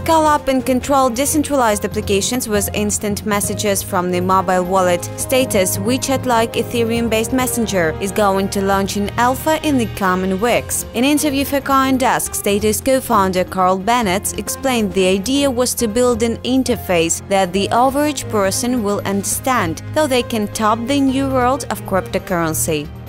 scale up and control decentralized applications with instant messages from the mobile wallet. Status, WeChat-like Ethereum-based messenger, is going to launch in alpha in the coming weeks. In an interview for CoinDesk, Status co-founder Carl Bennetts explained the idea was to build an interface that the average person will understand, though they can top the new world of cryptocurrency.